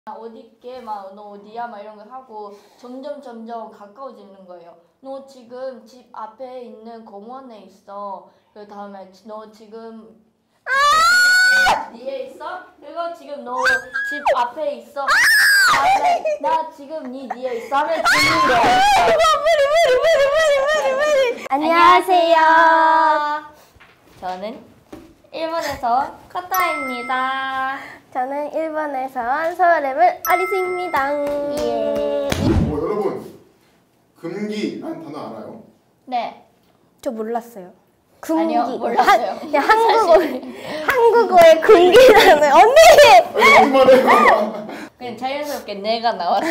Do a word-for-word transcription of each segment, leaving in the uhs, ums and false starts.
어디게 막 너 어디야 막 이런 거 하고 점점 점점 가까워지는 거예요. 너 지금 집 앞에 있는 공원에 있어. 그 다음에 너 지금 아! 뒤에 있어? 그리고 지금 너 집 앞에 있어. 아, 나, 나 지금 네 뒤에 있어. 하면 죽는 거야. 안녕하세요. 저는 일본에서 카타입니다. 저는 일본에서 온 서울의 아리스입니다. 예. 어, 여러분, 금기란 단어 알아요? 네. 저 몰랐어요. 금기. 아니요, 몰랐어요. 한, 그냥 한국어, 한국어의 금기라는 언니! 아니, 무슨 말이에요? 그냥 자연스럽게 내가 나왔어.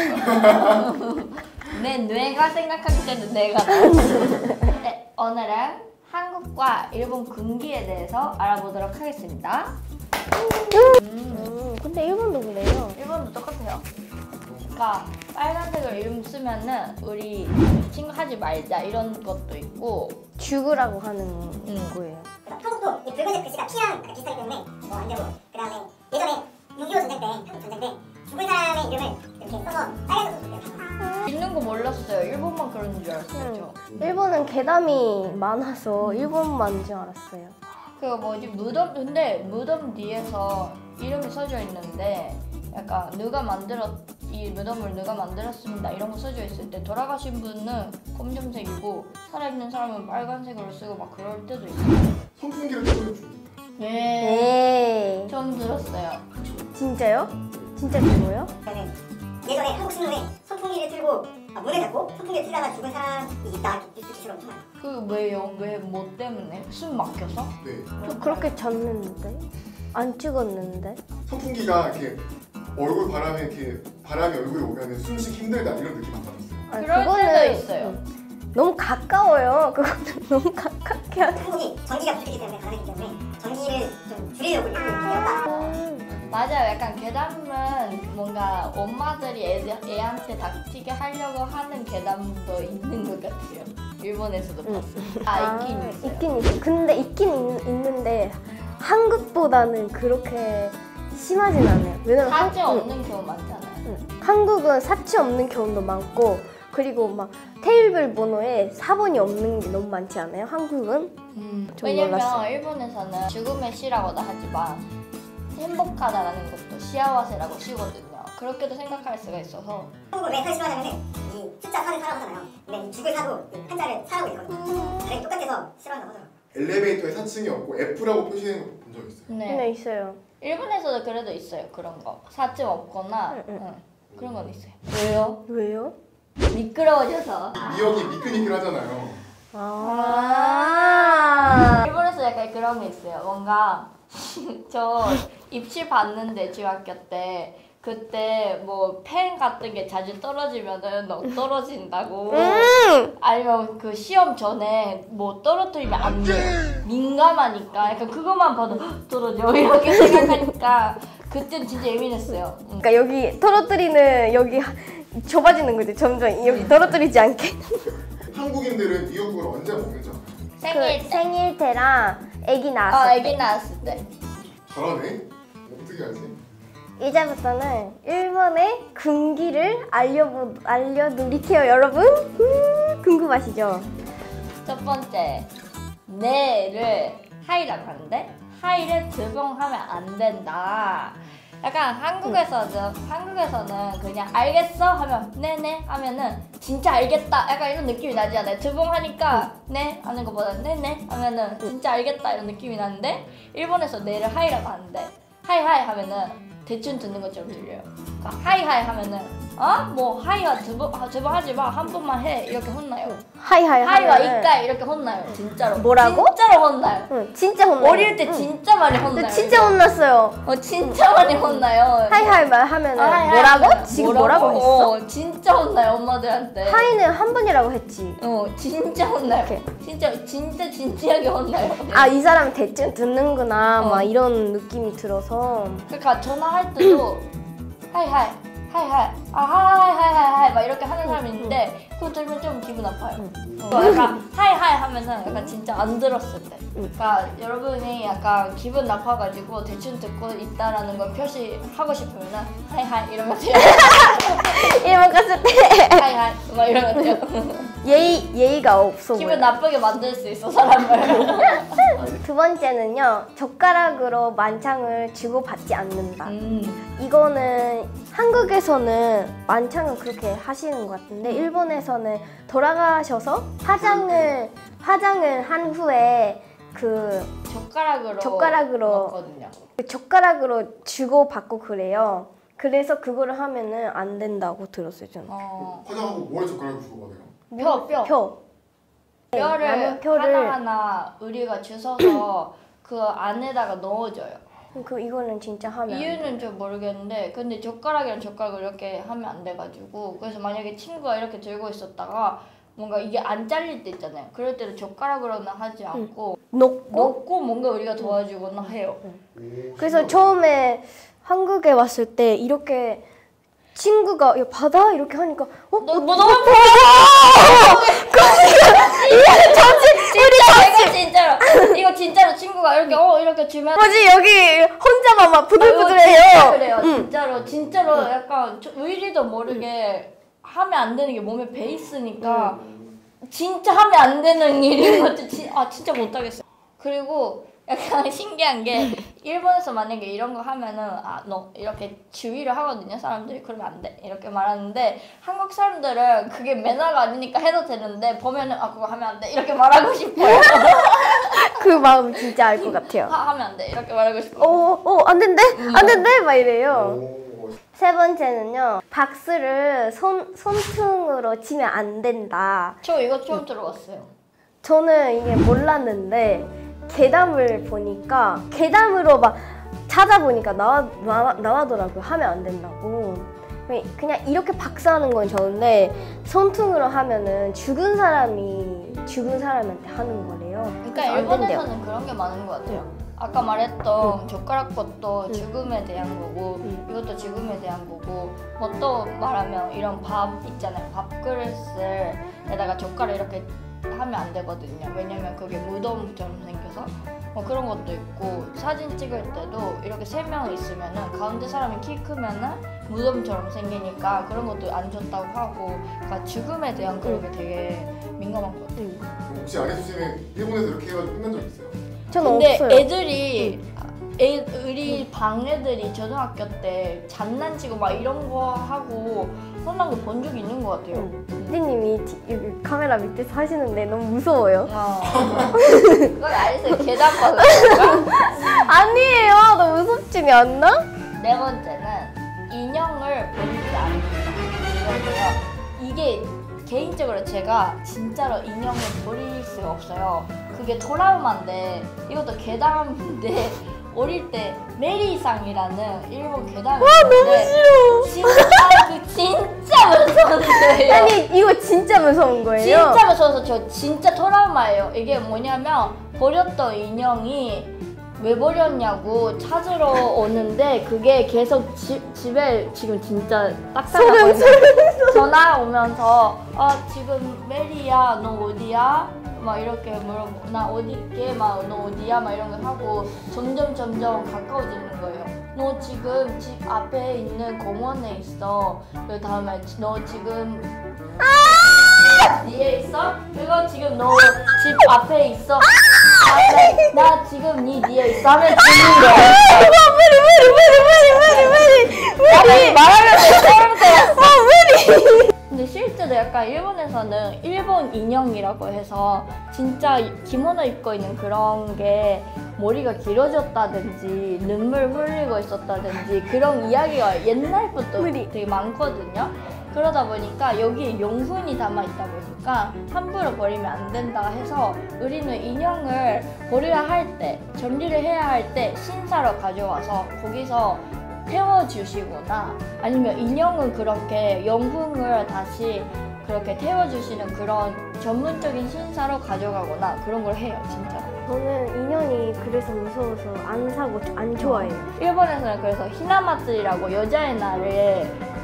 내 뇌가 생각하기 때문에 내가 나왔어. 네, 오늘은 한국과 일본 금기에 대해서 알아보도록 하겠습니다. 음, 음, 근데 일본도 그래요. 일본도 똑같아요. 그러니까 빨간색을 이름 쓰면은 우리 친구 하지 말자 이런 것도 있고 죽으라고 하는 음. 거예요. 한국도 이 붉은색 글씨가 피랑 비슷하기 때문에 뭐 안 되고, 그 다음에 예전에 육이오 전쟁 때, 한국 전쟁 때 죽은 사람의 이름을 이렇게 써서 빨간색으로 썼어요. 있는 거 몰랐어요. 일본만 그런 줄 알았어요. 음. 일본은 괴담이 많아서 일본만 줄 알았어요. 그 뭐지 무덤 근데 무덤 뒤에서 이름이 써져 있는데 약간 누가 만들었 이 무덤을 누가 만들었습니다 이런 거 써져 있을 때 돌아가신 분은 검정색이고 살아있는 사람은 빨간색으로 쓰고 막 그럴 때도 있어요. 선풍기를 틀어줍니다. 네. 네. 처음 들었어요. 진짜요? 진짜 죽어요? 그러면 예전에 한국 신문에 선풍기를 틀고 아, 문을 닫고 선풍기를 틀다가 죽은 사람이 있다 이렇게 기사로 나와요. 그 왜요? 왜 뭐 때문에? 숨 막혀서? 네. 저 그렇게 잤는데? 안 찍었는데? 선풍기가 이렇게 얼굴 바람에 이렇게 바람이 얼굴에 오면 숨쉬기 힘들다 이런 느낌 안 받았어요. 아니, 그럴 때도 있어요. 음, 너무 가까워요. 그거는 너무 가깝게 하죠. 한국이 전기가 부족했기 때문에 가난했기 때문에 전기를 좀 줄이려고 이렇게 내렸다. 음. 맞아요. 약간 괴담은 뭔가 엄마들이 애, 애한테 닥치게 하려고 하는 괴담도 있는 것 같아요. 일본에서도 응. 봤어요. 아, 있긴 있어요. 있긴 있어요. 근데 있긴 있, 있는데 한국보다는 그렇게 심하진 않아요. 왜냐면 사지 한- 없는 경우 많잖아요. 응, 응. 한국은 사치 없는 경우도 많고 그리고 막 테이블 번호에 사 번이 없는 게 너무 많지 않아요? 한국은? 음, 좀 왜냐면 몰랐어요. 일본에서는 죽음의 시라고도 하지만 행복하다라는 것도 시아와세라고 시거든요. 그렇게도 생각할 수가 있어서 한국을 왜 싫어하냐면은 이 숫자 사는 사라고 하잖아요. 근데 이 죽을 사도 이 한자를 사라고 읽거든요. 다른 똑같아서 싫어한다고 하더라고요. 엘리베이터에 사 층이 없고 F라고 표시되는 거 본 적 있어요? 네. 네, 있어요. 일본에서도 그래도 있어요. 그런 거. 사증 없거나 응, 응. 응, 그런 건 있어요. 왜요? 왜요? 미끄러워져서. 미역이 미끌미끌하잖아요. 아. 일본에서 약간 그런 게 있어요. 뭔가 저 입시 봤는데 중학교 때 그때 뭐 펜 같은 게 자주 떨어지면은 너 떨어진다고 음. 아니면 그 시험 전에 뭐 떨어뜨리면 안 돼. 민감하니까 약간 그것만 봐도 "헉, 떨어져 이렇게 생각하니까 그땐 진짜 예민했어요. 응. 그러니까 여기 떨어뜨리는 여기 하- 좁아지는 거지. 점점 여기 떨어뜨리지 않게. 한국인들은 미역국을 언제 먹는지 알아요? 생일 그 때. 생일 때랑 아기 낳았을 어, 때. 아기 낳았을 때. 잘하네? 어떻게 알지? 이제부터는 일본의 금기를 알려보, 알려드릴게요, 여러분. 음, 궁금하시죠? 첫 번째, 네를 하이라고 하는데 하이를 드봉하면 안 된다. 약간 한국에서는 한국에서는 그냥 알겠어 하면 네네 하면은 진짜 알겠다 약간 이런 느낌이 나지 않아요? 드봉하니까 네 하는 것보다 네네 하면은 진짜 알겠다 이런 느낌이 나는데 일본에서 네를 하이라고 하는데 하이 하이 하면은 대충 듣는 것처럼 들려요. 그러니까 하이 하이 하면은 어? 뭐 하이와 드봉 아, 드봉 하지 마 한 번만 해 이렇게 혼나요. 하이하이 하이와 하면은 이까 이렇게 혼나요. 진짜로. 뭐라고? 진짜로 혼나요. 응, 진짜 혼나요. 어릴 때 응. 진짜 많이 혼나요. 근데 진짜 혼났어요. 어 진짜 많이 혼나요. 하이하이 말 하면은 아, 하이하이 뭐라고? 하면 지금 뭐라고, 했어? 어 진짜 혼나요 엄마들한테. 하이는 한 번이라고 했지. 어 진짜 혼나요. 오케이. 진짜 진짜 진지하게 혼나요. 아, 이 사람이 대충 듣는구나. 어. 막 이런 느낌이 들어서. 그러니까 전화할 때도 하이 하이 하이하이 아 하이하이하이 막 이렇게 하는 사람이 있는데 그거 들으면 좀 기분 아파요. 어, 약간 하이하이 하면은 약간 진짜 안 들었을 때. 그러니까 여러분이 약간 기분 나빠가지고 대충 듣고 있다라는 걸 표시하고 싶으면은 하이하이 이러면 돼요. 일본 갔을 때 하이하이 막 이러면 돼요. 예의 예의가 없어 기분 보여. 나쁘게 만들 수 있어 사람을. 두 번째는요, 젓가락으로 만찬을 주고받지 않는다. 음. 이거는 한국에서는 만찬을 그렇게 하시는 것 같은데 일본에서는 돌아가셔서 화장을 화장을 한 후에 그 젓가락으로 젓가락으로 먹거든요. 그 젓가락으로 주고받고 그래요. 그래서 그거를 하면은 안 된다고 들었어요 저는. 어. 화장하고 뭘 젓가락으로 주고 받아요? 뼈, 뼈. 표. 뼈를 라면 뼈를- 하나하나 우리가 주워서 그 안에다가 넣어줘요. 그 이거는 진짜 하면 안 돼. 이유는 좀 모르겠는데 근데 젓가락이랑 젓가락을 이렇게 하면 안 돼가지고 그래서 만약에 친구가 이렇게 들고 있었다가 뭔가 이게 안 잘릴 때 있잖아요. 그럴 때는 젓가락으로는 하지 않고 넣고. 넣고 뭔가 우리가 도와주거나 해요. 오, 그래서 신기하다. 처음에 한국에 왔을 때 이렇게 친구가 야 받아 이렇게 하니까 어? 너, 뭐 너무 진짜 내가 진짜로 이거 진짜로 친구가 이렇게 어 이렇게 주면 뭐지 여기 혼자만 막 아, 이거 부들부들해요. 진짜 그래요. 응. 진짜로 진짜로 약간 저- 의리도 모르게 하면 안 되는 게 몸에 배 있으니까 진짜 하면 안 되는 일인 것도 진, 아 진짜 못하겠어요. 그리고 약간 신기한 게 일본에서 만약에 이런 거 하면은 아 너 이렇게 주의를 하거든요 사람들이. 그러면 안 돼 이렇게 말하는데 한국 사람들은 그게 매너가 아니니까 해도 되는데 보면은 아 그거 하면 안 돼 이렇게 말하고 싶어요. 그 마음 진짜 알 것 같아요. 하, 하면 안 돼 이렇게 말하고 싶어요. 어어안 된대 안 된대 막 이래요. 오, 세 번째는요 박스를 손 손등으로 치면 안 된다. 저 이거 처음 들어봤어요. 저는 이게 몰랐는데 괴담을 보니까 괴담으로 막 찾아보니까 나와, 나와 나와더라고요. 하면 안 된다고. 그냥 이렇게 박수하는 건 좋은데 손등으로 하면은 죽은 사람이 죽은 사람한테 하는 거래요. 그러니까 그래서 안 된대요. 일본에서는 그런 게 많은 것 같아요. 아까 말했던 젓가락 것도 죽음에 대한 거고 응. 이것도 죽음에 대한 거고 뭐 또 말하면 이런 밥 있잖아요. 밥그릇에다가 젓가락 이렇게 하면 안 되거든요. 왜냐면 그게 무덤처럼 생겨서 뭐 그런 것도 있고 사진 찍을 때도 이렇게 세 명 있으면은 가운데 사람이 키 크면은 무덤처럼 생기니까 그런 것도 안 좋다고 하고 그러니까 죽음에 대한 그런 게 되게 민감한 것 같아요. 혹시 안혜수 씨는 일본에서 이렇게 해가지고 끝난 적 있어요? 저는 근데 없어요. 애들이 애, 우리 방 애들이 초등학교 때 장난치고 막 이런 거 하고 혼난 거 본 적이 있는 것 같아요. 피디님이 여기 카메라 밑에서 하시는데 너무 무서워요. 어. 그걸 알겠어요. 계단 봐서 그런가? 아니에요. 너무 무섭지가 않나? 네 번째는 인형을 버리지 않는다. 이건데요. 이게 개인적으로 제가 진짜로 인형을 버릴 수가 없어요. 그게 트라우마인데 이것도 괴담인데 어릴 때 메리상이라는 일본 괴담이 있는데 진짜 그 진짜 무서운 거예요. 아니 이거 진짜 무서운 거예요. 진짜 무서워서 저 진짜 트라우마예요. 이게 뭐냐면 버렸던 인형이 왜 버렸냐고 찾으러 오는데 그게 계속 집, 집에 지금 진짜 딱딱하고 전화 오면서 아 지금 메리야 너 어디야? 막 이렇게 물어보고 나 어디 있게? 막 너 어디야? 막 이런 거 하고 점점 점점 가까워지는 거예요. 너 지금 집 앞에 있는 공원에 있어. 그 다음에 너 지금 뒤에 있어? 그리고 지금 너 집 앞에 있어. 아, 나, 나 지금 네 뒤에 있어 하면 죽는 거야. 아니 말하면 처음부터 근데 실제로 약간 일본에서는 일본 인형이라고 해서 진짜 기모노 입고 있는 그런 게 머리가 길어졌다든지 눈물 흘리고 있었다든지 그런 이야기가 옛날부터 되게 많거든요. 그러다 보니까 여기에 용훈이 담아있다 보니까 함부로 버리면 안 된다 해서 우리는 인형을 버려야 할 때, 정리를 해야 할 때 신사로 가져와서 거기서 태워주시거나 아니면 인형은 그렇게 영흥을 다시 그렇게 태워주시는 그런 전문적인 신사로 가져가거나 그런 걸 해요, 진짜. 저는 인형이 그래서 무서워서 안 사고 안 좋아해요. 일본에서는 그래서 히나마츠리라고 여자의 날에 그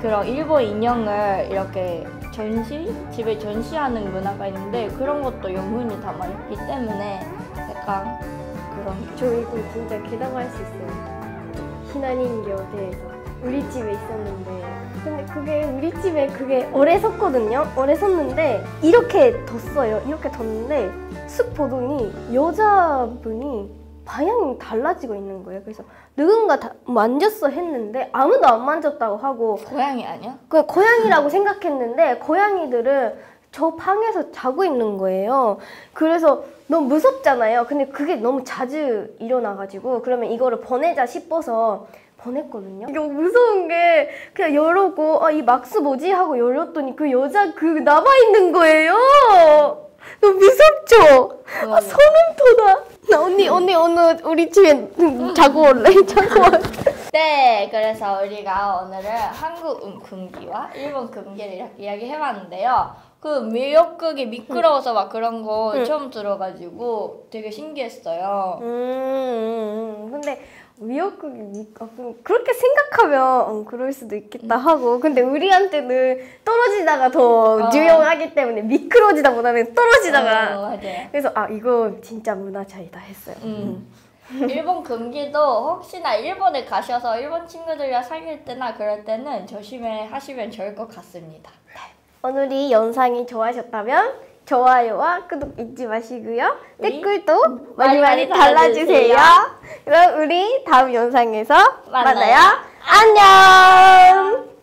그런 일본 인형을 이렇게 전시? 집에 전시하는 문화가 있는데 그런 것도 영혼이 담아있기 때문에 약간 그런 저 이거 진짜 괴담할 수 있어요. 희나인겨대에서 우리 집에 있었는데 근데 그게 우리 집에 그게 오래 섰거든요. 오래 섰는데 이렇게 뒀어요. 이렇게 뒀는데 쓱 보더니 여자분이 방향이 달라지고 있는 거예요. 그래서 누군가 다 만졌어 했는데 아무도 안 만졌다고 하고 고양이 아니야? 그 고양이라고 생각했는데 고양이들은 저 방에서 자고 있는 거예요. 그래서 너무 무섭잖아요. 근데 그게 너무 자주 일어나가지고 그러면 이거를 보내자 싶어서 보냈거든요. 이게 무서운 게 그냥 열었고 아, 이 막스 뭐지? 하고 열었더니 그 여자 그 남아있는 거예요. 너무 무섭죠? 아, 소름 돋아. 나 언니 언니 오늘 우리 집에 자고 올래? 자고 올래? 네, 그래서 우리가 오늘은 한국 음 금기와 일본 금기를 이렇게 이야기해봤는데요. 그 미역국이 미끄러워서 막 그런 거 응. 처음 들어가지고 되게 신기했어요. 음, 근데 미역국이 미, 아, 그렇게 생각하면 어, 그럴 수도 있겠다 하고 근데 우리한테는 떨어지다가 더 어. 유용하기 때문에 미끄러지다보다는 떨어지다가 어, 맞아요. 그래서 아 이거 진짜 문화 차이다 했어요. 음. 일본 금기도 혹시나 일본에 가셔서 일본 친구들이랑 사귈 때나 그럴 때는 조심해 하시면 좋을 것 같습니다. 오늘 이 영상이 좋아하셨다면 좋아요와 구독 잊지 마시고요. 우리 댓글도 많이 많이 많이 많이 달아주세요. 달아주세요. 그럼 우리 다음 영상에서 만나요. 만나요. 안녕.